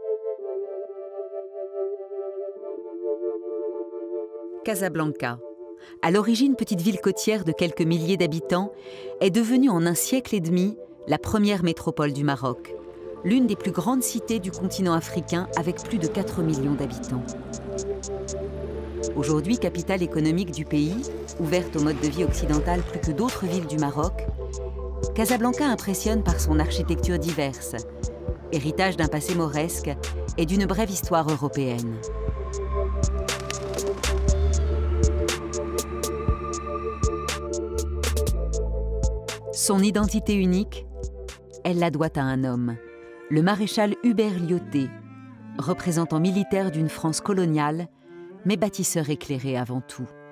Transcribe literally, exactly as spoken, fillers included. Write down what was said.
Casablanca, à l'origine petite ville côtière de quelques milliers d'habitants, est devenue en un siècle et demi la première métropole du Maroc, l'une des plus grandes cités du continent africain avec plus de quatre millions d'habitants. Aujourd'hui capitale économique du pays, ouverte au mode de vie occidental plus que d'autres villes du Maroc, Casablanca impressionne par son architecture diverse, héritage d'un passé mauresque et d'une brève histoire européenne. Son identité unique, elle la doit à un homme, le maréchal Hubert Lyautey, représentant militaire d'une France coloniale, mais bâtisseur éclairé avant tout.